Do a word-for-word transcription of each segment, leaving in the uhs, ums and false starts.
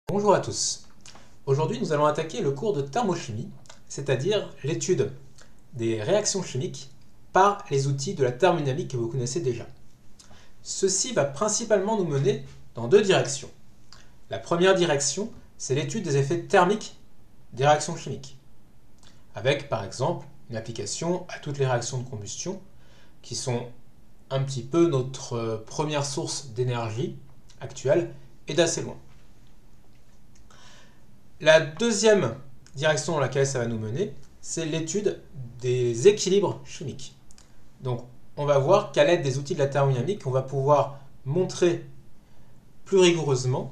Bonjour à tous. Aujourd'hui, nous allons attaquer le cours de thermochimie, c'est-à-dire l'étude des réactions chimiques par les outils de la thermodynamique que vous connaissez déjà. Ceci va principalement nous mener dans deux directions. La première direction, c'est l'étude des effets thermiques des réactions chimiques, avec par exemple une application à toutes les réactions de combustion, qui sont un petit peu notre première source d'énergie actuelle et d'assez loin. La deuxième direction dans laquelle ça va nous mener, c'est l'étude des équilibres chimiques. Donc, on va voir qu'à l'aide des outils de la thermodynamique, on va pouvoir montrer plus rigoureusement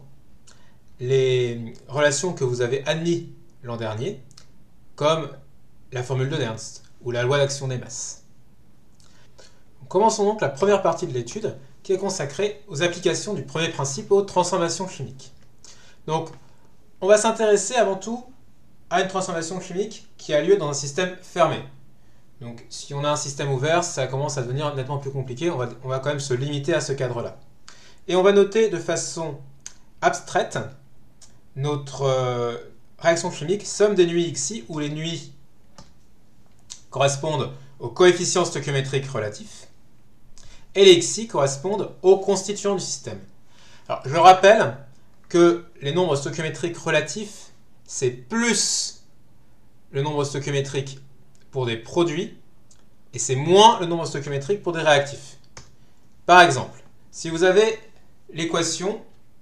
les relations que vous avez admises l'an dernier, comme la formule de Nernst ou la loi d'action des masses. Commençons donc la première partie de l'étude qui est consacrée aux applications du premier principe aux transformations chimiques. Donc, on va s'intéresser avant tout à une transformation chimique qui a lieu dans un système fermé. Donc, si on a un système ouvert, ça commence à devenir nettement plus compliqué. On va, on va quand même se limiter à ce cadre-là. Et on va noter de façon abstraite notre euh, réaction chimique somme des nuits xi, où les nuits correspondent aux coefficients stoichiométriques relatifs et les xi correspondent aux constituants du système. Alors, je rappelle que les nombres stoichiométriques relatifs, c'est plus le nombre stoichiométrique pour des produits et c'est moins le nombre stoichiométrique pour des réactifs. Par exemple, si vous avez l'équation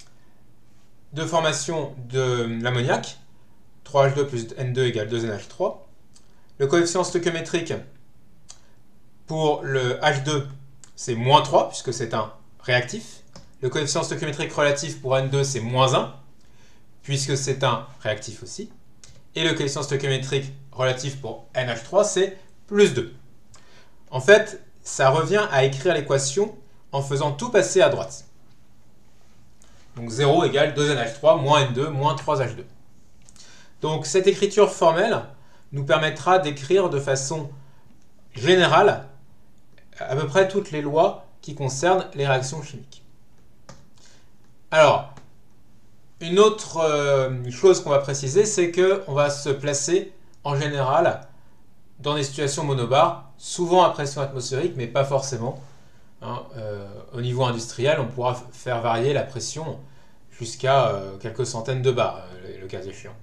de formation de l'ammoniac, trois H deux plus N deux égale deux N H trois, le coefficient stoichiométrique pour le H deux, c'est moins trois puisque c'est un réactif. Le coefficient stoichiométrique relatif pour N deux, c'est moins un, puisque c'est un réactif aussi. Et le coefficient stoichiométrique relatif pour N H trois, c'est plus deux. En fait, ça revient à écrire l'équation en faisant tout passer à droite. Donc zéro égale deux N H trois moins N deux moins trois H deux. Donc cette écriture formelle nous permettra d'écrire de façon générale à peu près toutes les lois qui concernent les réactions chimiques. Alors, une autre euh, chose qu'on va préciser, c'est qu'on va se placer en général dans des situations monobars, souvent à pression atmosphérique, mais pas forcément. Hein, euh, au niveau industriel, on pourra faire varier la pression jusqu'à euh, quelques centaines de bars, euh, le cas échéant.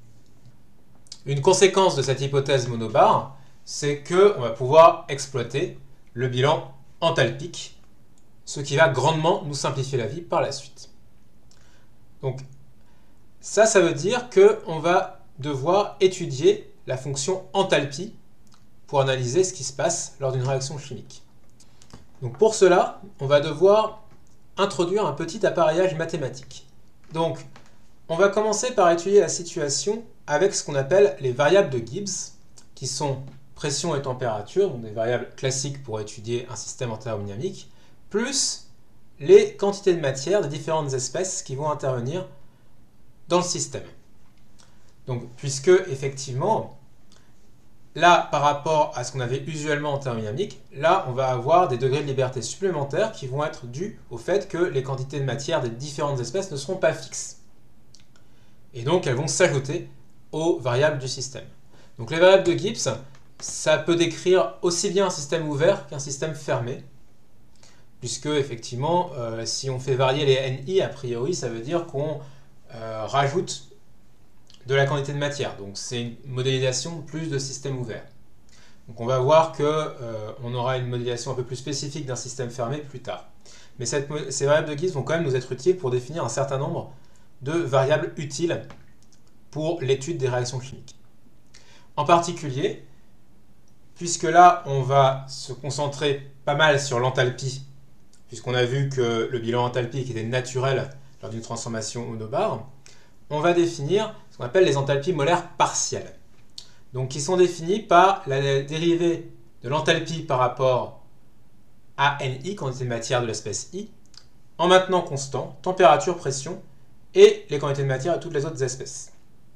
Une conséquence de cette hypothèse monobar, c'est qu'on va pouvoir exploiter le bilan enthalpique, ce qui va grandement nous simplifier la vie par la suite. Donc ça, ça veut dire qu'on va devoir étudier la fonction enthalpie pour analyser ce qui se passe lors d'une réaction chimique. Donc pour cela, on va devoir introduire un petit appareillage mathématique. Donc on va commencer par étudier la situation avec ce qu'on appelle les variables de Gibbs, qui sont pression et température, donc des variables classiques pour étudier un système en thermodynamique, plus les quantités de matière des différentes espèces qui vont intervenir dans le système. Donc, puisque, effectivement, là, par rapport à ce qu'on avait usuellement en thermodynamique, là, on va avoir des degrés de liberté supplémentaires qui vont être dus au fait que les quantités de matière des différentes espèces ne seront pas fixes. Et donc, elles vont s'ajouter aux variables du système. Donc, les variables de Gibbs, ça peut décrire aussi bien un système ouvert qu'un système fermé, puisque effectivement, euh, si on fait varier les N I, a priori, ça veut dire qu'on euh, rajoute de la quantité de matière. Donc c'est une modélisation plus de système ouvert. Donc on va voir qu'on euh, aura une modélisation un peu plus spécifique d'un système fermé plus tard. Mais cette, ces variables de Gibbs vont quand même nous être utiles pour définir un certain nombre de variables utiles pour l'étude des réactions chimiques. En particulier, puisque là, on va se concentrer pas mal sur l'enthalpie, puisqu'on a vu que le bilan enthalpique était naturel lors d'une transformation monobar, on va définir ce qu'on appelle les enthalpies molaires partielles. Donc, qui sont définies par la dérivée de l'enthalpie par rapport à N I, quantité de matière de l'espèce I, en maintenant constant, température, pression, et les quantités de matière de toutes les autres espèces.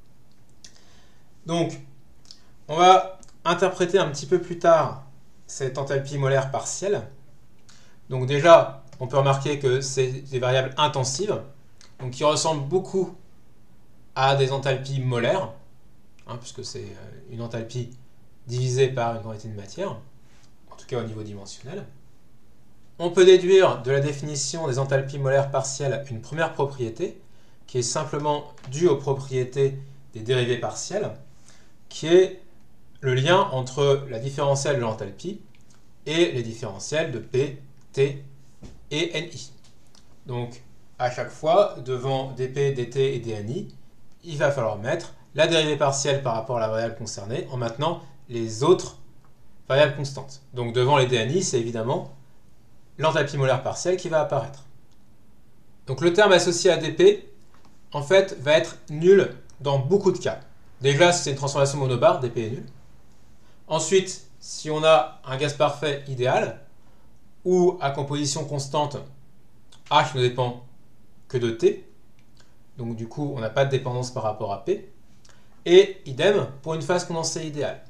Donc, on va interpréter un petit peu plus tard cette enthalpie molaire partielle. Donc déjà, on peut remarquer que c'est des variables intensives, donc qui ressemblent beaucoup à des enthalpies molaires, hein, puisque c'est une enthalpie divisée par une quantité de matière, en tout cas au niveau dimensionnel. On peut déduire de la définition des enthalpies molaires partielles une première propriété, qui est simplement due aux propriétés des dérivées partielles, qui est le lien entre la différentielle de l'enthalpie et les différentiels de P, T et N I. Donc, à chaque fois, devant dp, dt et dni, il va falloir mettre la dérivée partielle par rapport à la variable concernée en maintenant les autres variables constantes. Donc, devant les dni, c'est évidemment l'enthalpie molaire partielle qui va apparaître. Donc, le terme associé à dp, en fait, va être nul dans beaucoup de cas. Déjà, si c'est une transformation monobar, dp est nul. Ensuite, si on a un gaz parfait idéal, ou à composition constante, H ne dépend que de T, donc du coup on n'a pas de dépendance par rapport à P, et idem pour une phase condensée idéale.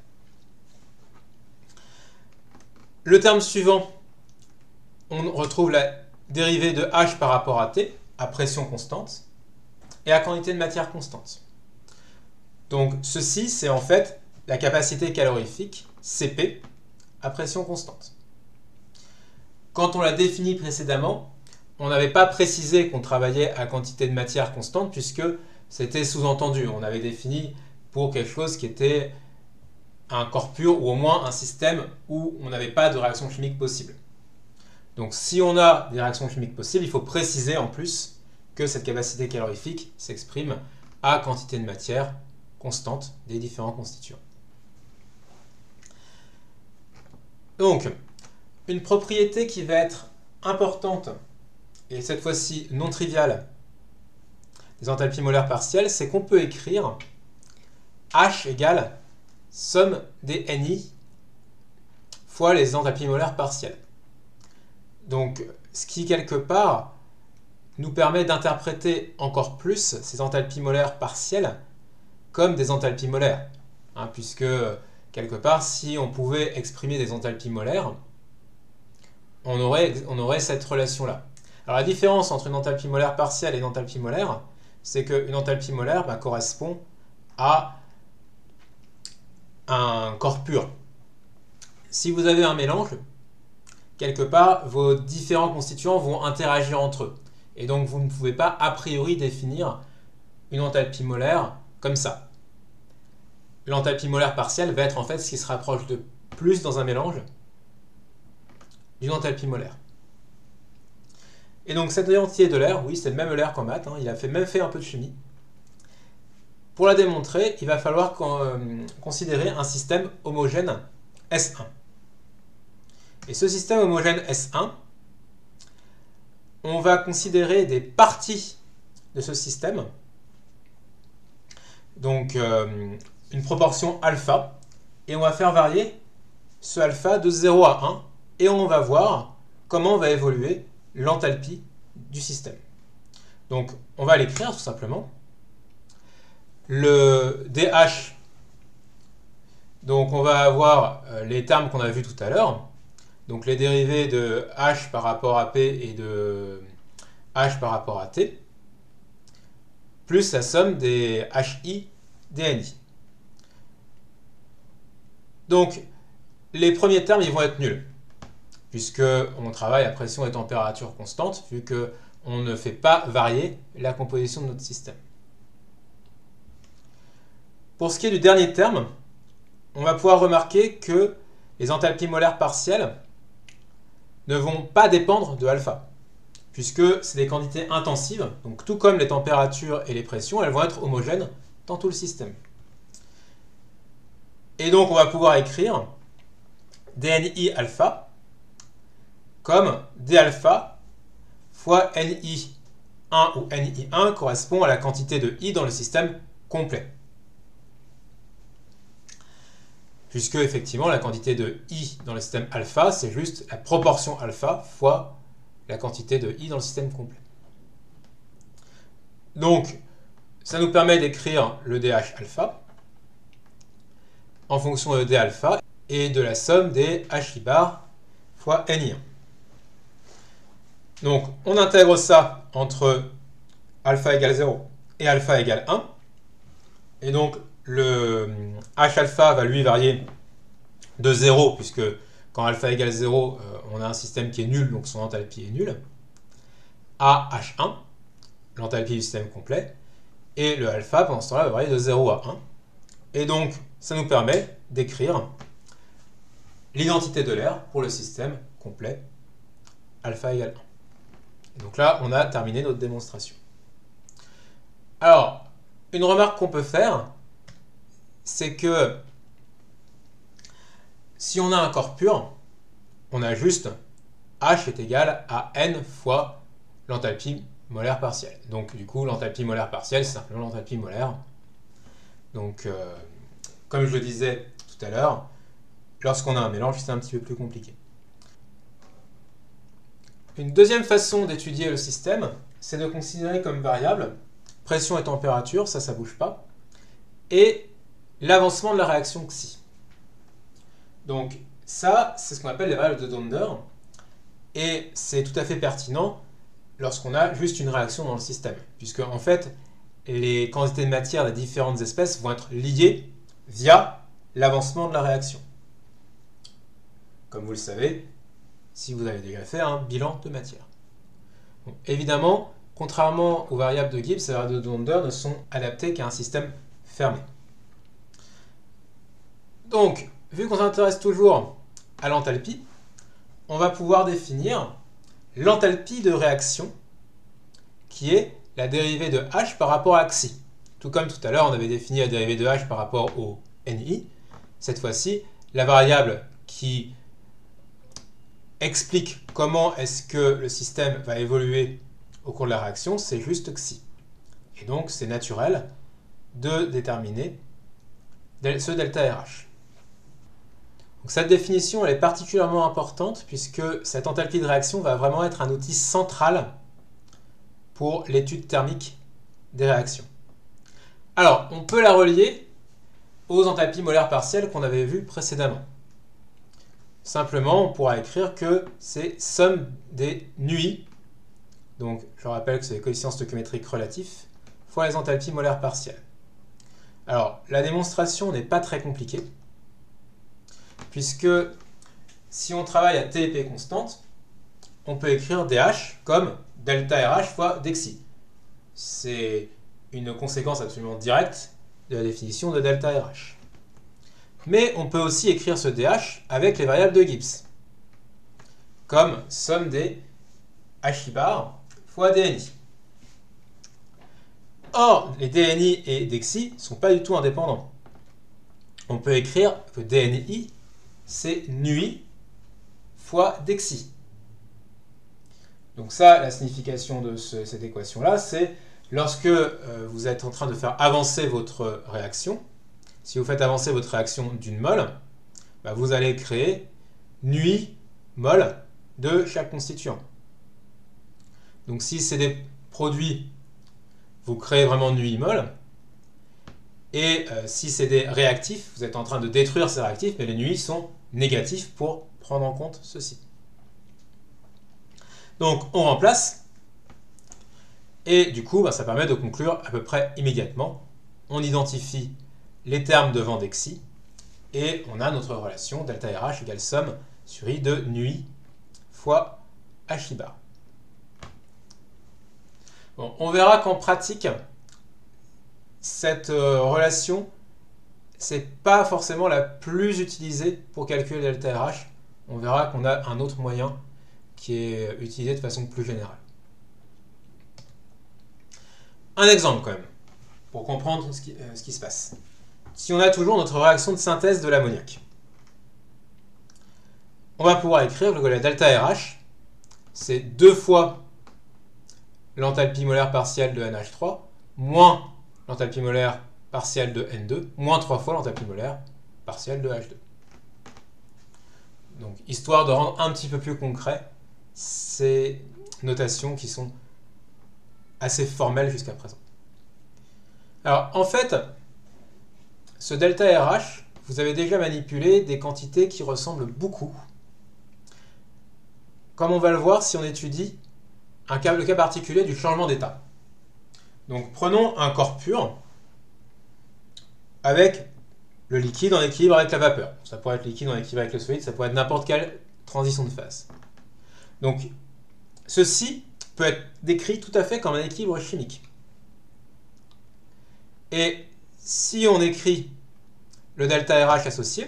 Le terme suivant, on retrouve la dérivée de H par rapport à T, à pression constante, et à quantité de matière constante. Donc ceci, c'est en fait la capacité calorifique, C P, à pression constante. Quand on l'a défini précédemment, on n'avait pas précisé qu'on travaillait à quantité de matière constante puisque c'était sous-entendu. On avait défini pour quelque chose qui était un corps pur ou au moins un système où on n'avait pas de réaction chimique possible. Donc si on a des réactions chimiques possibles, il faut préciser en plus que cette capacité calorifique s'exprime à quantité de matière constante des différents constituants. Donc, une propriété qui va être importante, et cette fois-ci non triviale, des enthalpies molaires partielles, c'est qu'on peut écrire H égale somme des Ni fois les enthalpies molaires partielles. Donc, ce qui, quelque part, nous permet d'interpréter encore plus ces enthalpies molaires partielles comme des enthalpies molaires. Hein, puisque, quelque part, si on pouvait exprimer des enthalpies molaires, on aurait, on aurait cette relation-là. Alors, la différence entre une enthalpie molaire partielle et une enthalpie molaire, c'est qu'une enthalpie molaire bah, correspond à un corps pur. Si vous avez un mélange, quelque part, vos différents constituants vont interagir entre eux. Et donc, vous ne pouvez pas a priori définir une enthalpie molaire comme ça. L'enthalpie molaire partielle va être en fait ce qui se rapproche de plus dans un mélange d'une enthalpie molaire. Et donc, cette identité de l'air, oui, c'est le même Euler qu'en maths, hein, il a fait, même fait un peu de chimie. Pour la démontrer, il va falloir euh, considérer un système homogène S un. Et ce système homogène S un, on va considérer des parties de ce système, donc euh, une proportion alpha, et on va faire varier ce alpha de zéro à un, et on va voir comment va évoluer l'enthalpie du système. Donc on va l'écrire tout simplement. Le D H, donc on va avoir les termes qu'on a vus tout à l'heure, donc les dérivés de H par rapport à P et de H par rapport à T, plus la somme des Hi dni. Donc les premiers termes ils vont être nuls, puisqu'on travaille à pression et température constante, vu qu'on ne fait pas varier la composition de notre système. Pour ce qui est du dernier terme, on va pouvoir remarquer que les enthalpies molaires partielles ne vont pas dépendre de alpha, puisque c'est des quantités intensives, donc tout comme les températures et les pressions, elles vont être homogènes dans tout le système. Et donc on va pouvoir écrire dni alpha comme d alpha fois ni un ou ni un correspond à la quantité de i dans le système complet. Puisque effectivement la quantité de i dans le système alpha, c'est juste la proportion alpha fois la quantité de i dans le système complet. Donc, ça nous permet d'écrire le D H alpha en fonction de d alpha et de la somme des hi bar fois ni un. Donc, on intègre ça entre alpha égale zéro et alpha égale un. Et donc, le H alpha va lui varier de zéro, puisque quand alpha égale zéro, euh, on a un système qui est nul, donc son enthalpie est nulle, à H un, l'enthalpie du système complet, et le alpha, pendant ce temps-là, va varier de zéro à un. Et donc, ça nous permet d'écrire l'identité de l'air pour le système complet, alpha égale un. Et donc là, on a terminé notre démonstration. Alors, une remarque qu'on peut faire, c'est que si on a un corps pur, on a juste H est égal à N fois l'enthalpie molaire partielle. Donc du coup, l'enthalpie molaire partielle, c'est simplement l'enthalpie molaire. Donc, euh, comme je le disais tout à l'heure, lorsqu'on a un mélange, c'est un petit peu plus compliqué. Une deuxième façon d'étudier le système, c'est de considérer comme variable pression et température, ça, ça ne bouge pas, et l'avancement de la réaction xi. Donc ça, c'est ce qu'on appelle les variables de Donder, et c'est tout à fait pertinent lorsqu'on a juste une réaction dans le système, puisque en fait, les quantités de matière des différentes espèces vont être liées via l'avancement de la réaction. Comme vous le savez, si vous avez déjà fait un bilan de matière. Bon, évidemment, contrairement aux variables de Gibbs, les variables de Donder ne sont adaptées qu'à un système fermé. Donc, vu qu'on s'intéresse toujours à l'enthalpie, on va pouvoir définir l'enthalpie de réaction, qui est la dérivée de H par rapport à xi. Tout comme tout à l'heure, on avait défini la dérivée de H par rapport au Ni. Cette fois-ci, la variable qui explique comment est-ce que le système va évoluer au cours de la réaction, c'est juste xi. Et donc, c'est naturel de déterminer ce delta R H. Donc, cette définition elle est particulièrement importante puisque cette enthalpie de réaction va vraiment être un outil central pour l'étude thermique des réactions. Alors, on peut la relier aux enthalpies molaires partielles qu'on avait vues précédemment. Simplement, on pourra écrire que c'est somme des nuits, donc je rappelle que c'est les coefficients stoichiométriques relatifs, fois les enthalpies molaires partielles. Alors, la démonstration n'est pas très compliquée, puisque si on travaille à T et P constantes, on peut écrire dH comme delta R H fois dxi. C'est une conséquence absolument directe de la définition de delta R H. Mais on peut aussi écrire ce dH avec les variables de Gibbs, comme somme des Hi bar fois dni. Or, les dni et dxi ne sont pas du tout indépendants. On peut écrire que dni, c'est nuit fois dxi. Donc ça, la signification de ce, cette équation-là, c'est lorsque euh, vous êtes en train de faire avancer votre réaction, si vous faites avancer votre réaction d'une mole, bah vous allez créer nuit mol de chaque constituant. Donc si c'est des produits, vous créez vraiment nuit mol. Et euh, si c'est des réactifs, vous êtes en train de détruire ces réactifs, mais les nuits sont négatifs pour prendre en compte ceci. Donc on remplace, et du coup bah, ça permet de conclure à peu près immédiatement. On identifie les termes devant dxi, et on a notre relation delta R H égale somme sur I de nuit fois Hi bar. Bon, on verra qu'en pratique, cette euh, relation, c'est pas forcément la plus utilisée pour calculer delta R H. On verra qu'on a un autre moyen qui est utilisé de façon plus générale. Un exemple quand même, pour comprendre ce qui, euh, ce qui se passe. Si on a toujours notre réaction de synthèse de l'ammoniac, on va pouvoir écrire que la delta R H, c'est deux fois l'enthalpie molaire partielle de N H trois, moins l'enthalpie molaire partielle de N deux, moins trois fois l'enthalpie molaire partielle de H deux. Donc, histoire de rendre un petit peu plus concret ces notations qui sont assez formelles jusqu'à présent. Alors, en fait, ce delta R H, vous avez déjà manipulé des quantités qui ressemblent beaucoup, comme on va le voir si on étudie un cas, le cas particulier du changement d'état. Donc, prenons un corps pur. avec le liquide en équilibre avec la vapeur. Ça pourrait être liquide en équilibre avec le solide, ça pourrait être n'importe quelle transition de phase. Donc, ceci peut être décrit tout à fait comme un équilibre chimique. Et si on écrit le delta R H associé,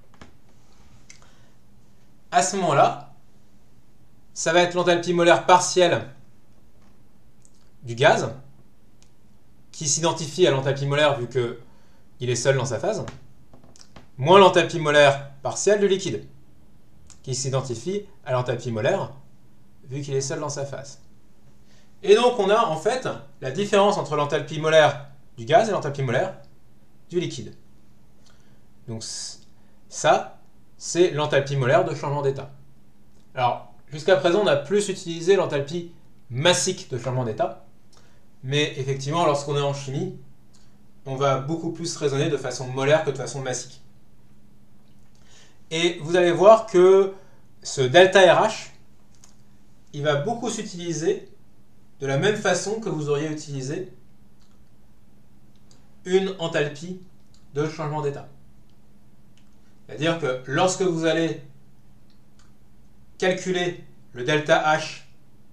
à ce moment-là, ça va être l'enthalpie molaire partielle du gaz, qui s'identifie à l'enthalpie molaire vu qu'il est seul dans sa phase, moins l'enthalpie molaire partielle du liquide, qui s'identifie à l'enthalpie molaire vu qu'il est seul dans sa phase. Et donc on a en fait la différence entre l'enthalpie molaire du gaz et l'enthalpie molaire du liquide. Donc ça, c'est l'enthalpie molaire de changement d'état. Alors, jusqu'à présent, on a plus utilisé l'enthalpie massique de changement d'état, mais effectivement, lorsqu'on est en chimie, on va beaucoup plus raisonner de façon molaire que de façon massique. Et vous allez voir que ce delta R H, il va beaucoup s'utiliser de la même façon que vous auriez utilisé une enthalpie de changement d'état. C'est-à-dire que lorsque vous allez calculer le delta H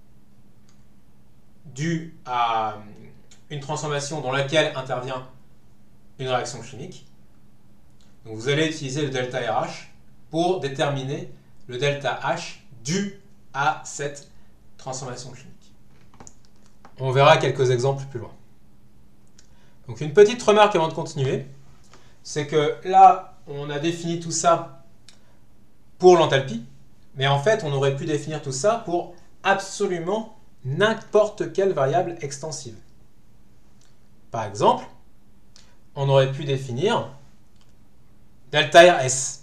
dû à une transformation dans laquelle intervient une réaction chimique, donc vous allez utiliser le delta R H pour déterminer le delta H dû à cette transformation chimique. On verra quelques exemples plus loin. Donc une petite remarque avant de continuer, c'est que là, on a défini tout ça pour l'enthalpie, mais en fait, on aurait pu définir tout ça pour absolument n'importe quelle variable extensive. Par exemple, on aurait pu définir delta R S,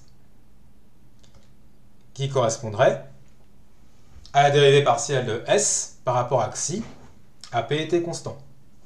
qui correspondrait à la dérivée partielle de S par rapport à xi, à P était constant.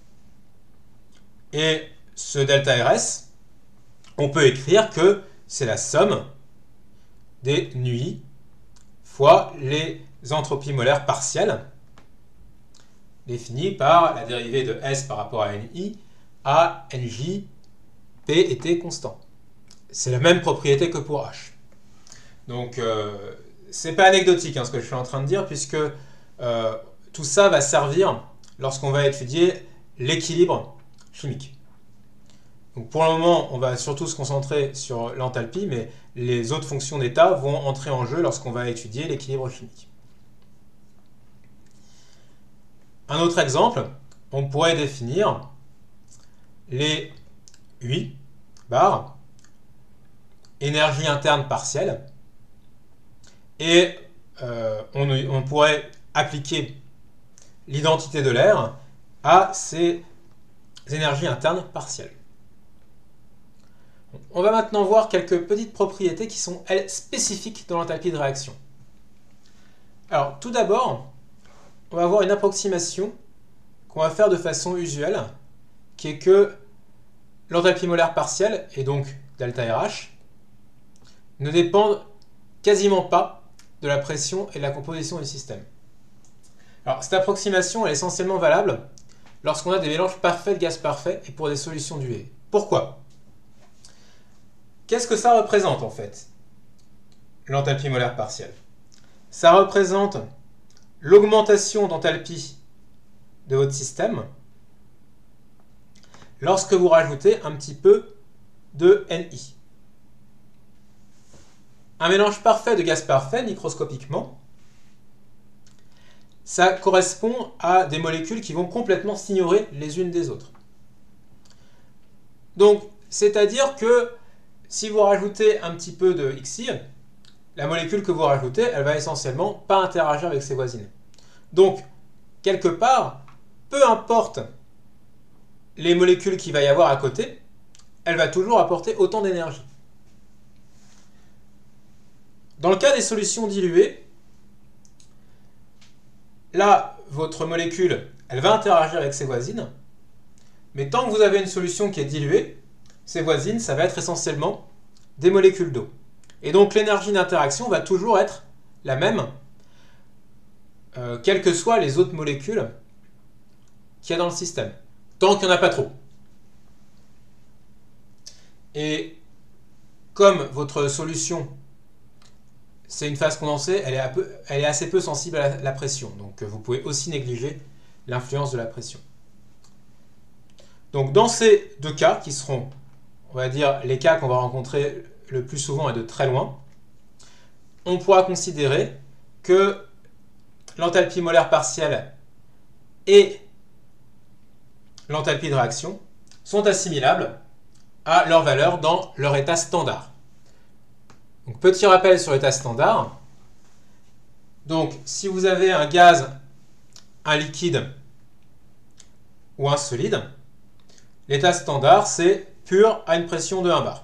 Et ce delta R S, on peut écrire que c'est la somme des nui fois les entropies molaires partielles définies par la dérivée de S par rapport à Ni à Nj, P était constant. C'est la même propriété que pour H. Donc, euh, c'est pas anecdotique hein, ce que je suis en train de dire, puisque euh, tout ça va servir lorsqu'on va étudier l'équilibre chimique. Donc pour le moment, on va surtout se concentrer sur l'enthalpie, mais les autres fonctions d'état vont entrer en jeu lorsqu'on va étudier l'équilibre chimique. Un autre exemple, on pourrait définir les U I bar, énergie interne partielle, et euh, on, on pourrait appliquer l'identité de l'air à ces énergies internes partielles. On va maintenant voir quelques petites propriétés qui sont, elles, spécifiques dans l'enthalpie de réaction. Alors, tout d'abord, on va voir une approximation qu'on va faire de façon usuelle, qui est que l'enthalpie molaire partielle, et donc delta R H, ne dépendent quasiment pas de la pression et de la composition du système. Alors, cette approximation est essentiellement valable lorsqu'on a des mélanges parfaits de gaz parfaits et pour des solutions d'U E. Pourquoi ? Qu'est-ce que ça représente en fait, l'enthalpie molaire partielle? Ça représente l'augmentation d'enthalpie de votre système lorsque vous rajoutez un petit peu de Ni. Un mélange parfait de gaz parfait, microscopiquement, ça correspond à des molécules qui vont complètement s'ignorer les unes des autres. Donc, c'est-à-dire que si vous rajoutez un petit peu de Xi, la molécule que vous rajoutez, elle va essentiellement pas interagir avec ses voisines. Donc, quelque part, peu importe les molécules qu'il va y avoir à côté, elle va toujours apporter autant d'énergie. Dans le cas des solutions diluées, là, votre molécule, elle va interagir avec ses voisines, mais tant que vous avez une solution qui est diluée, ses voisines, ça va être essentiellement des molécules d'eau. Et donc l'énergie d'interaction va toujours être la même, euh, quelles que soient les autres molécules qu'il y a dans le système, tant qu'il n'y en a pas trop. Et comme votre solution, c'est une phase condensée, elle est, peu, elle est assez peu sensible à la, la pression. Donc vous pouvez aussi négliger l'influence de la pression. Donc dans ces deux cas, qui seront, on va dire, les cas qu'on va rencontrer le plus souvent et de très loin, on pourra considérer que l'enthalpie molaire partielle et l'enthalpie de réaction sont assimilables à leur valeur dans leur état standard. Donc, petit rappel sur l'état standard. Donc, si vous avez un gaz, un liquide ou un solide, l'état standard, c'est pur à une pression de un bar.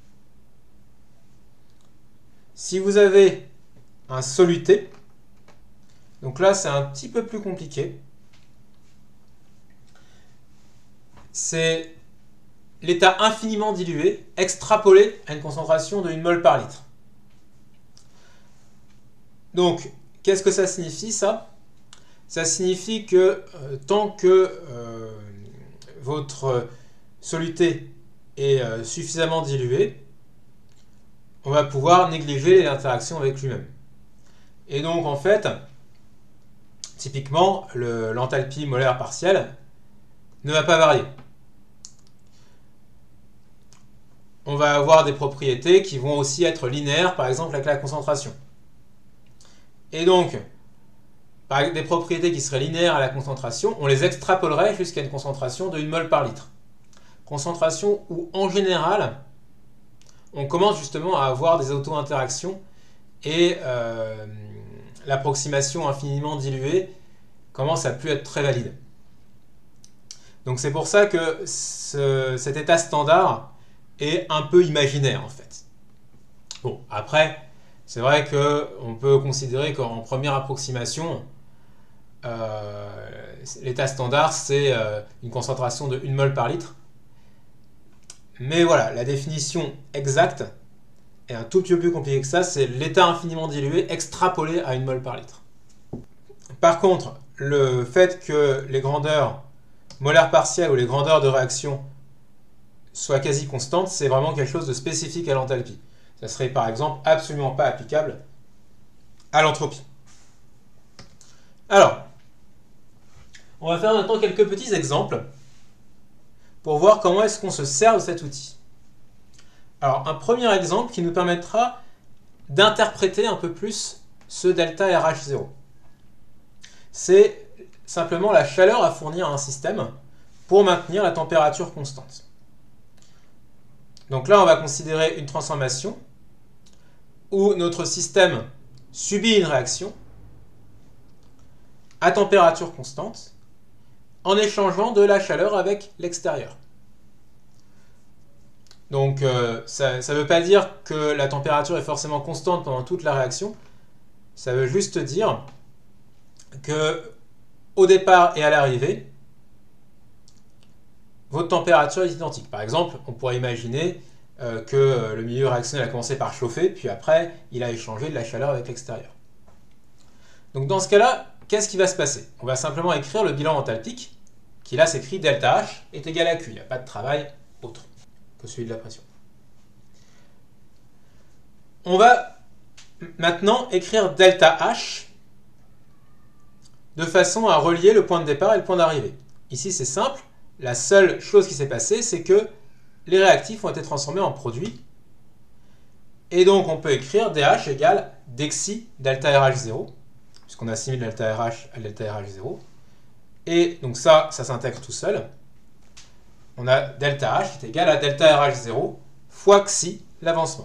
Si vous avez un soluté, donc là, c'est un petit peu plus compliqué. C'est l'état infiniment dilué, extrapolé à une concentration de une mol par litre. Donc, qu'est-ce que ça signifie, ça? Ça signifie que euh, tant que euh, votre soluté est euh, suffisamment dilué, on va pouvoir négliger l'interaction avec lui-même. Et donc, en fait, typiquement, l'enthalpie molaire partielle ne va pas varier. On va avoir des propriétés qui vont aussi être linéaires, par exemple avec la concentration. Et donc, par des propriétés qui seraient linéaires à la concentration, on les extrapolerait jusqu'à une concentration de une mol par litre. Concentration où, en général, on commence justement à avoir des auto-interactions et euh, l'approximation infiniment diluée commence à plus être très valide. Donc c'est pour ça que ce, cet état standard est un peu imaginaire en fait. Bon, après, c'est vrai qu'on peut considérer qu'en première approximation, euh, l'état standard c'est euh, une concentration de une mol par litre. Mais voilà, la définition exacte est un tout petit peu plus compliquée que ça, c'est l'état infiniment dilué extrapolé à une mol par litre. Par contre, le fait que les grandeurs molaires partielles ou les grandeurs de réaction soient quasi constantes, c'est vraiment quelque chose de spécifique à l'enthalpie. Ça serait par exemple absolument pas applicable à l'entropie. Alors, on va faire maintenant quelques petits exemples pour voir comment est-ce qu'on se sert de cet outil. Alors, un premier exemple qui nous permettra d'interpréter un peu plus ce delta R H zéro. C'est simplement la chaleur à fournir à un système pour maintenir la température constante. Donc là, on va considérer une transformation où notre système subit une réaction à température constante en échangeant de la chaleur avec l'extérieur. Donc euh, ça ne veut pas dire que la température est forcément constante pendant toute la réaction. Ça veut juste dire que au départ et à l'arrivée, votre température est identique. Par exemple, on pourrait imaginer euh, que le milieu réactionnel a commencé par chauffer, puis après, il a échangé de la chaleur avec l'extérieur. Donc dans ce cas-là, qu'est-ce qui va se passer? On va simplement écrire le bilan enthalpique, qui là s'écrit delta H est égal à Q. Il n'y a pas de travail autre que celui de la pression. On va maintenant écrire delta H de façon à relier le point de départ et le point d'arrivée. Ici, c'est simple. La seule chose qui s'est passée, c'est que les réactifs ont été transformés en produits. Et donc, on peut écrire dH égale dxi delta R H zéro, puisqu'on assimile delta R H à delta R H zéro. Et donc ça, ça s'intègre tout seul. On a delta H qui est égal à delta R H zéro fois xi, l'avancement.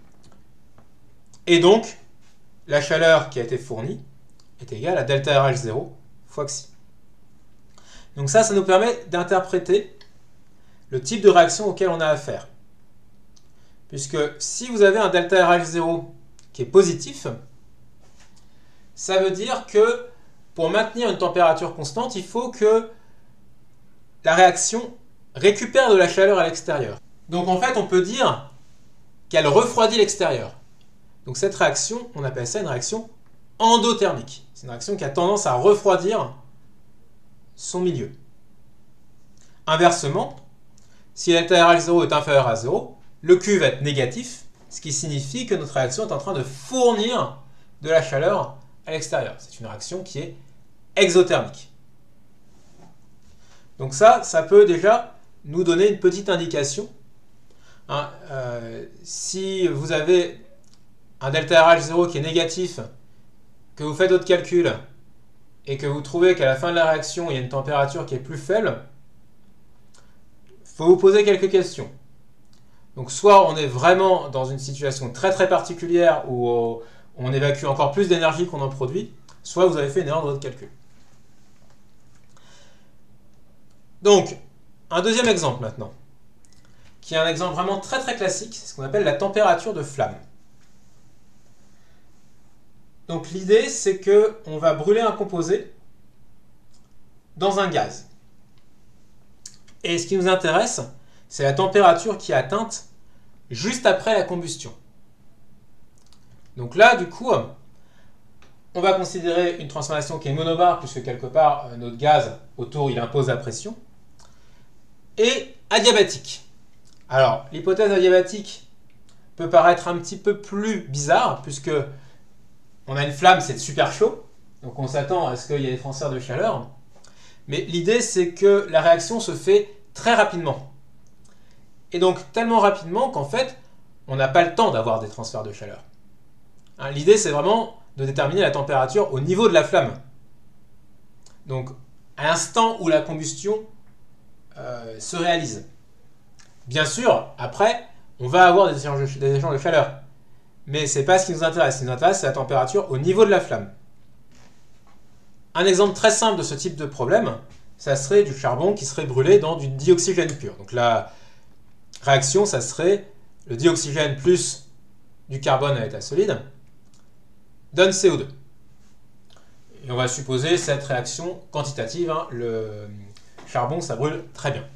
Et donc, la chaleur qui a été fournie est égale à delta R H zéro fois xi. Donc ça, ça nous permet d'interpréter le type de réaction auquel on a affaire. Puisque si vous avez un delta R H zéro qui est positif, ça veut dire que pour maintenir une température constante, il faut que la réaction récupère de la chaleur à l'extérieur. Donc en fait, on peut dire qu'elle refroidit l'extérieur. Donc cette réaction, on appelle ça une réaction endothermique. C'est une réaction qui a tendance à refroidir son milieu. Inversement, si delta R H zéro est inférieur à zéro, le Q va être négatif, ce qui signifie que notre réaction est en train de fournir de la chaleur à l'extérieur. C'est une réaction qui est exothermique. Donc ça, ça peut déjà nous donner une petite indication. Hein, euh, si vous avez un delta R H zéro qui est négatif, que vous faites votre calcul et que vous trouvez qu'à la fin de la réaction, il y a une température qui est plus faible, il faut vous poser quelques questions. Donc soit on est vraiment dans une situation très très particulière où on évacue encore plus d'énergie qu'on en produit, soit vous avez fait une erreur de votre calcul. Donc, un deuxième exemple maintenant, qui est un exemple vraiment très très classique, c'est ce qu'on appelle la température de flamme. Donc l'idée, c'est qu'on va brûler un composé dans un gaz. Et ce qui nous intéresse, c'est la température qui est atteinte juste après la combustion. Donc là, du coup, on va considérer une transformation qui est monobar, puisque quelque part, notre gaz autour, il impose la pression, et adiabatique. Alors, l'hypothèse adiabatique peut paraître un petit peu plus bizarre, puisque on a une flamme, c'est super chaud, donc on s'attend à ce qu'il y ait des transferts de chaleur. Mais l'idée, c'est que la réaction se fait très rapidement. Et donc, tellement rapidement qu'en fait, on n'a pas le temps d'avoir des transferts de chaleur. Hein, l'idée, c'est vraiment de déterminer la température au niveau de la flamme. Donc, à l'instant où la combustion euh, se réalise. Bien sûr, après, on va avoir des échanges, des échanges de chaleur. Mais ce n'est pas ce qui nous intéresse. Ce qui nous intéresse, c'est la température au niveau de la flamme. Un exemple très simple de ce type de problème, ça serait du charbon qui serait brûlé dans du dioxygène pur. Donc la réaction, ça serait le dioxygène plus du carbone à état solide donne C O deux. Et on va supposer cette réaction quantitative. Hein, le charbon, ça brûle très bien.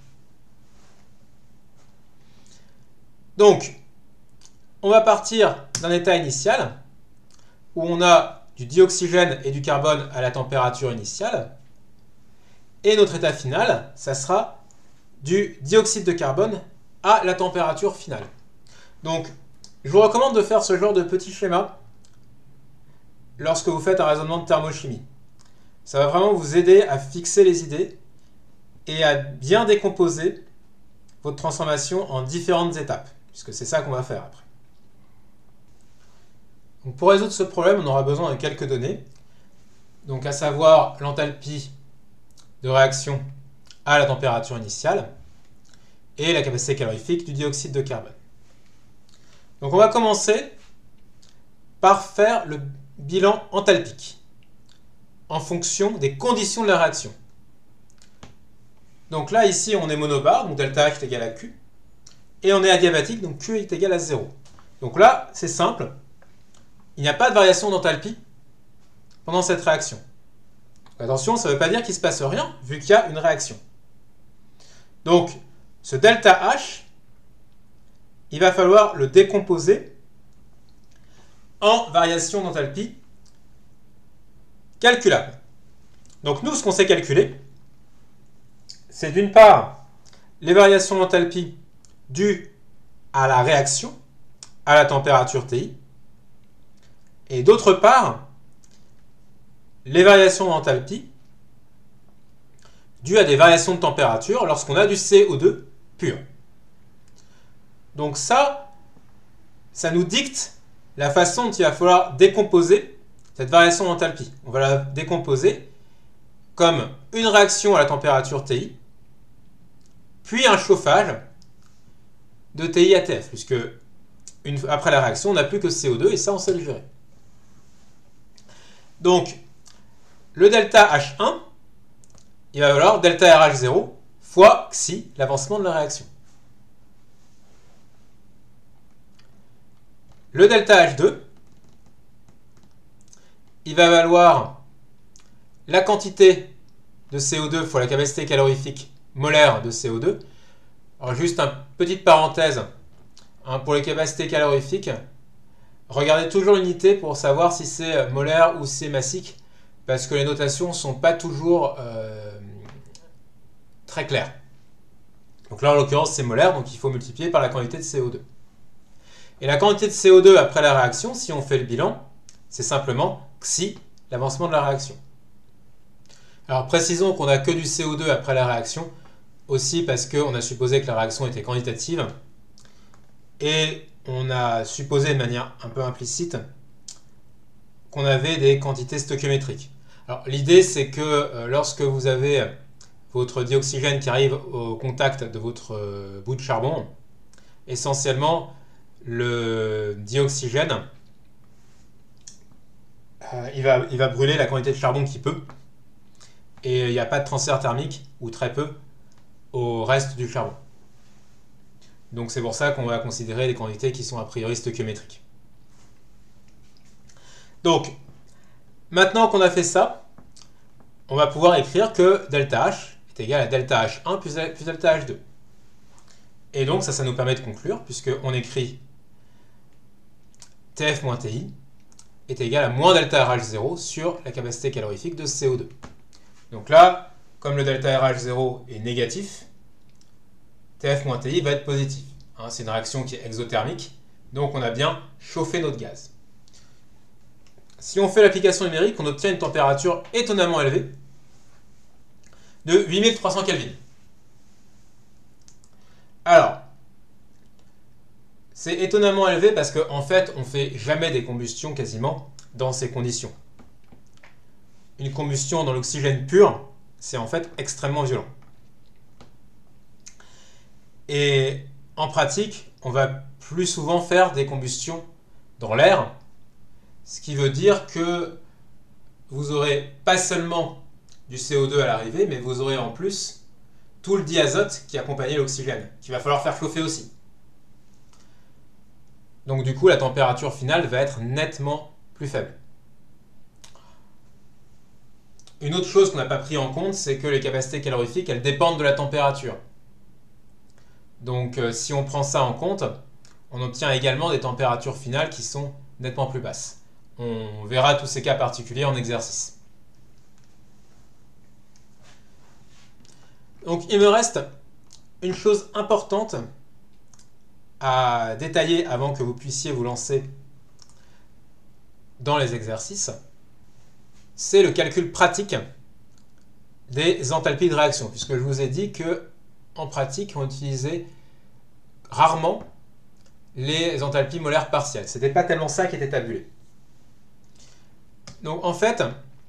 Donc, on va partir d'un état initial où on a du dioxygène et du carbone à la température initiale. Et notre état final, ça sera du dioxyde de carbone à la température finale. Donc, je vous recommande de faire ce genre de petit schéma lorsque vous faites un raisonnement de thermochimie. Ça va vraiment vous aider à fixer les idées et à bien décomposer votre transformation en différentes étapes, puisque c'est ça qu'on va faire après. Donc pour résoudre ce problème, on aura besoin de quelques données, donc à savoir l'enthalpie de réaction à la température initiale et la capacité calorifique du dioxyde de carbone. Donc on va commencer par faire le bilan enthalpique en fonction des conditions de la réaction. Donc là, ici, on est monobar, donc delta H est égal à Q, et on est adiabatique, donc Q est égal à zéro. Donc là, c'est simple, il n'y a pas de variation d'enthalpie pendant cette réaction. Attention, ça ne veut pas dire qu'il ne se passe rien, vu qu'il y a une réaction. Donc, ce delta H, il va falloir le décomposer en variation d'enthalpie calculable. Donc nous, ce qu'on sait calculer, c'est d'une part les variations d'enthalpie dues à la réaction, à la température T I, et d'autre part, les variations d'enthalpie dues à des variations de température lorsqu'on a du C O deux pur. Donc ça, ça nous dicte la façon dont il va falloir décomposer cette variation d'enthalpie. On va la décomposer comme une réaction à la température T I, puis un chauffage de T I à T F, puisque une, après la réaction, on n'a plus que C O deux, et ça, on sait le gérer. Donc, le delta H un, il va valoir delta R H zéro fois xi, l'avancement de la réaction. Le delta H deux, il va valoir la quantité de C O deux fois la capacité calorifique molaire de C O deux. Alors juste une petite parenthèse, hein, pour les capacités calorifiques, regardez toujours l'unité pour savoir si c'est molaire ou si c'est massique, parce que les notations ne sont pas toujours euh, très claires. Donc là en l'occurrence c'est molaire, donc il faut multiplier par la quantité de C O deux. Et la quantité de C O deux après la réaction, si on fait le bilan, c'est simplement xi, l'avancement de la réaction. Alors précisons qu'on n'a que du C O deux après la réaction, aussi parce qu'on a supposé que la réaction était quantitative, et on a supposé de manière un peu implicite qu'on avait des quantités stoichiométriques. Alors l'idée c'est que euh, lorsque vous avez votre dioxygène qui arrive au contact de votre euh, bout de charbon, essentiellement le dioxygène, euh, il, va, il va brûler la quantité de charbon qu'il peut, et il n'y a pas de transfert thermique, ou très peu, au reste du charbon. Donc c'est pour ça qu'on va considérer les quantités qui sont a priori stoichiométriques. Donc, maintenant qu'on a fait ça, on va pouvoir écrire que delta H est égal à delta H un plus, plus delta H deux. Et donc ça, ça nous permet de conclure, puisqu'on écrit T F moins T I est égal à moins delta R H zéro sur la capacité calorifique de C O deux. Donc là, comme le delta R H zéro est négatif, T F moins T I va être positif. Hein, c'est une réaction qui est exothermique, donc on a bien chauffé notre gaz. Si on fait l'application numérique, on obtient une température étonnamment élevée de huit mille trois cents Kelvin. Alors, c'est étonnamment élevé parce qu'en fait, on ne fait jamais des combustions quasiment dans ces conditions. Une combustion dans l'oxygène pur, c'est en fait extrêmement violent. Et en pratique, on va plus souvent faire des combustions dans l'air, ce qui veut dire que vous aurez pas seulement du C O deux à l'arrivée, mais vous aurez en plus tout le diazote qui accompagnait l'oxygène, qu'il va falloir faire chauffer aussi. Donc du coup, la température finale va être nettement plus faible. Une autre chose qu'on n'a pas pris en compte, c'est que les capacités calorifiques, elles dépendent de la température. Donc euh, si on prend ça en compte, on obtient également des températures finales qui sont nettement plus basses. On verra tous ces cas particuliers en exercice. Donc il me reste une chose importante à détailler avant que vous puissiez vous lancer dans les exercices. C'est le calcul pratique des enthalpies de réaction, puisque je vous ai dit que en pratique, on utilisait rarement les enthalpies molaires partielles. Ce n'était pas tellement ça qui était tabulé. Donc en fait,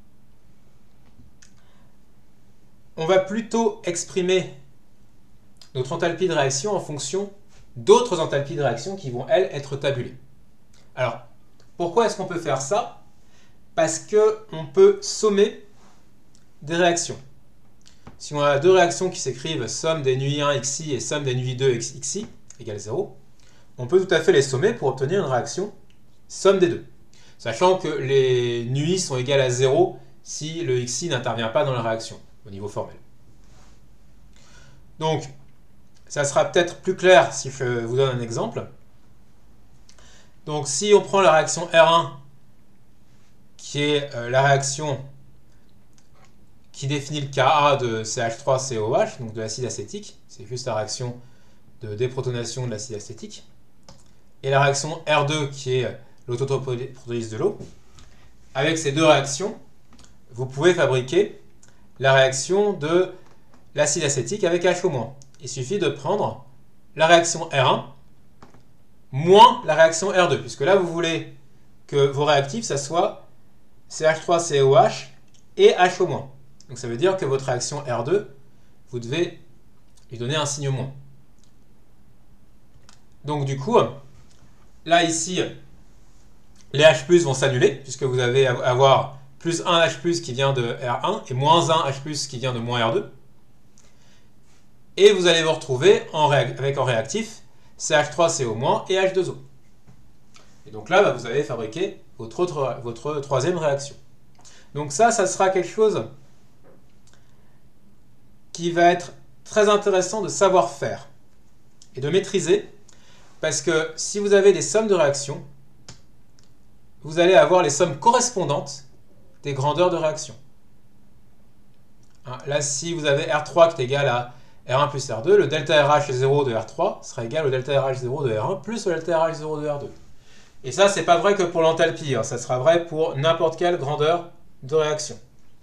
on va plutôt exprimer notre enthalpie de réaction en fonction d'autres enthalpies de réaction qui vont, elles, être tabulées. Alors, pourquoi est-ce qu'on peut faire ça? Parce qu'on peut sommer des réactions. Si on a deux réactions qui s'écrivent somme des nu i un xi et somme des nu i deux xi égale zéro, on peut tout à fait les sommer pour obtenir une réaction somme des deux. Sachant que les nu-i sont égales à zéro si le xi n'intervient pas dans la réaction, au niveau formel. Donc, ça sera peut-être plus clair si je vous donne un exemple. Donc, si on prend la réaction R un, qui est euh, la réaction qui définit le Ka de C H trois C O H, donc de l'acide acétique, c'est juste la réaction de déprotonation de l'acide acétique, et la réaction R deux, qui est l'autoprotolyse de l'eau. Avec ces deux réactions, vous pouvez fabriquer la réaction de l'acide acétique avec H O-. Il suffit de prendre la réaction R un moins la réaction R deux, puisque là, vous voulez que vos réactifs, ça soit C H trois C O H et H O-. Donc ça veut dire que votre réaction R deux, vous devez lui donner un signe moins. Donc du coup, là ici, les H plus vont s'annuler, puisque vous allez avoir plus un H plus qui vient de R un et moins un H plus qui vient de moins R deux. Et vous allez vous retrouver en avec en réactif C H trois C O- et H deux O. Et donc là, bah, vous avez fabriqué votre, autre, votre troisième réaction. Donc ça, ça sera quelque chose qui va être très intéressant de savoir faire et de maîtriser, parce que si vous avez des sommes de réactions, vous allez avoir les sommes correspondantes des grandeurs de réaction. Hein, là, si vous avez R trois qui est égal à R un plus R deux, le delta R H zéro de R trois sera égal au delta R H zéro de R un plus au delta R H zéro de R deux. Et ça, c'est pas vrai que pour l'enthalpie, hein, ça sera vrai pour n'importe quelle grandeur de réaction.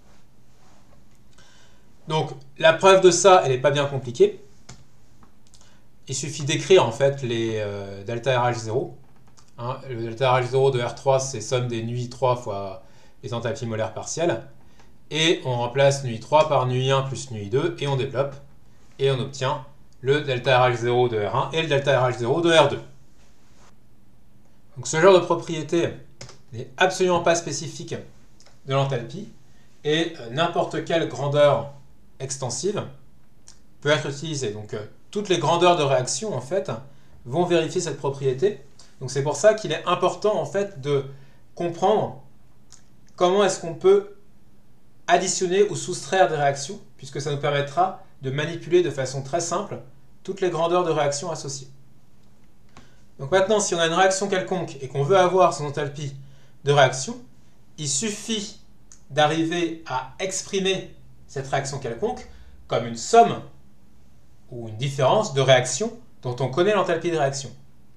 Donc, la preuve de ça, elle n'est pas bien compliquée. Il suffit d'écrire en fait les euh, delta R H zéro. Hein, le delta R H zéro de R trois, c'est somme des nu I trois fois les enthalpies molaires partielles. Et on remplace nu I trois par nu I un plus nu I deux et on développe. Et on obtient le delta R H zéro de R un et le delta R H zéro de R deux. Donc ce genre de propriété n'est absolument pas spécifique de l'enthalpie et n'importe quelle grandeur extensive peut être utilisée. Donc euh, toutes les grandeurs de réaction en fait vont vérifier cette propriété. Donc c'est pour ça qu'il est important en fait de comprendre comment est-ce qu'on peut additionner ou soustraire des réactions, puisque ça nous permettra de manipuler de façon très simple toutes les grandeurs de réaction associées. Donc maintenant, si on a une réaction quelconque et qu'on veut avoir son enthalpie de réaction, il suffit d'arriver à exprimer cette réaction quelconque comme une somme ou une différence de réaction dont on connaît l'enthalpie de réaction.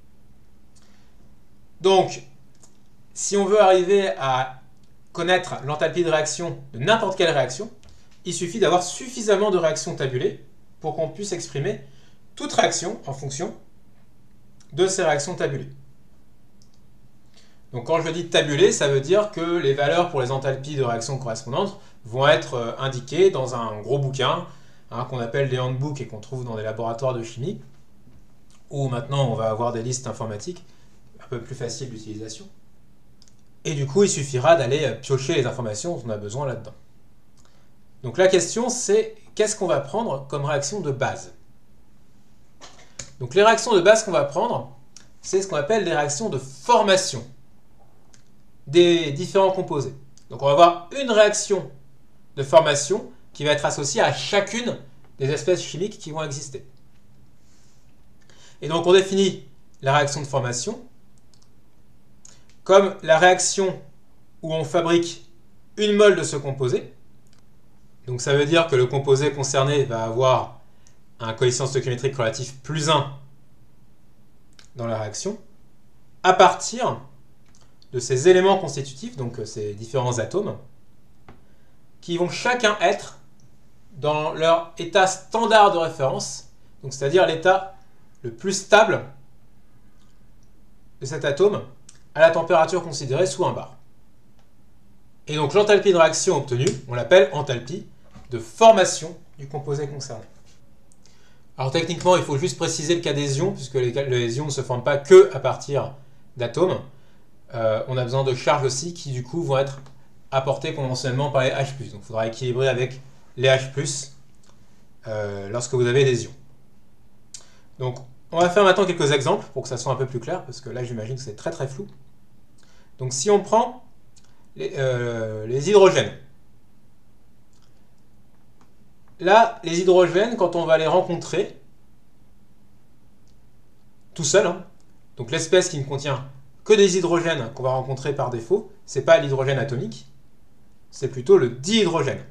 Donc, si on veut arriver à connaître l'enthalpie de réaction de n'importe quelle réaction, il suffit d'avoir suffisamment de réactions tabulées pour qu'on puisse exprimer toute réaction en fonction de ces réactions tabulées. Donc quand je dis tabulées, ça veut dire que les valeurs pour les enthalpies de réaction correspondantes vont être indiquées dans un gros bouquin hein, qu'on appelle les handbooks et qu'on trouve dans des laboratoires de chimie, où maintenant on va avoir des listes informatiques un peu plus faciles d'utilisation. Et du coup, il suffira d'aller piocher les informations dont on a besoin là-dedans. Donc la question, c'est qu'est-ce qu'on va prendre comme réaction de base? Donc les réactions de base qu'on va prendre, c'est ce qu'on appelle des réactions de formation des différents composés. Donc on va avoir une réaction de formation qui va être associée à chacune des espèces chimiques qui vont exister. Et donc on définit la réaction de formation comme la réaction où on fabrique une mole de ce composé. Donc ça veut dire que le composé concerné va avoir un coefficient stoichiométrique relatif plus un dans la réaction, à partir de ces éléments constitutifs, donc ces différents atomes, qui vont chacun être dans leur état standard de référence, donc c'est-à-dire l'état le plus stable de cet atome à la température considérée sous un bar. Et donc l'enthalpie de réaction obtenue, on l'appelle enthalpie de formation du composé concerné. Alors techniquement, il faut juste préciser le cas des ions, puisque les, les ions ne se forment pas que à partir d'atomes. Euh, on a besoin de charges aussi qui du coup vont être apportées conventionnellement par les H plus. Donc il faudra équilibrer avec les H plus euh, lorsque vous avez des ions. Donc on va faire maintenant quelques exemples pour que ça soit un peu plus clair, parce que là j'imagine que c'est très très flou. Donc si on prend les, euh, les hydrogènes. Là, les hydrogènes, quand on va les rencontrer, tout seul, hein, donc l'espèce qui ne contient que des hydrogènes qu'on va rencontrer par défaut, ce n'est pas l'hydrogène atomique, c'est plutôt le dihydrogène.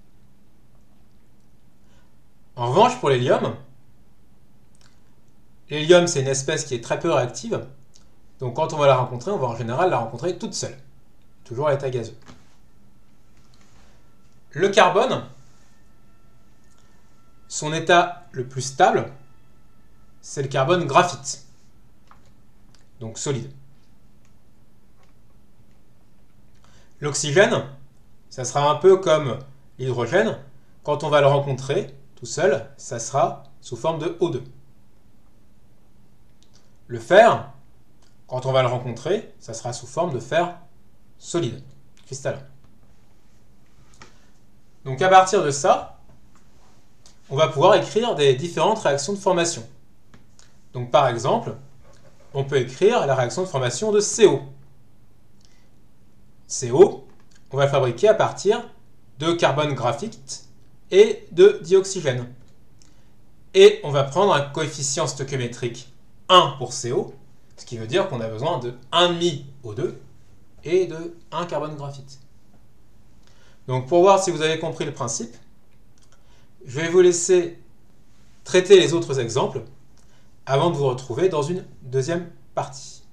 En revanche, pour l'hélium, l'hélium c'est une espèce qui est très peu réactive, donc quand on va la rencontrer, on va en général la rencontrer toute seule, toujours à l'état gazeux. Le carbone, son état le plus stable, c'est le carbone graphite, donc solide. L'oxygène, ça sera un peu comme l'hydrogène. Quand on va le rencontrer tout seul, ça sera sous forme de O deux. Le fer, quand on va le rencontrer, ça sera sous forme de fer solide, cristallin. Donc à partir de ça, on va pouvoir écrire des différentes réactions de formation. Donc par exemple, on peut écrire la réaction de formation de C O. C O, on va le fabriquer à partir de carbone graphite et de dioxygène. Et on va prendre un coefficient stoichiométrique un pour C O, ce qui veut dire qu'on a besoin de un virgule cinq O deux et de un carbone graphite. Donc pour voir si vous avez compris le principe, je vais vous laisser traiter les autres exemples avant de vous retrouver dans une deuxième partie.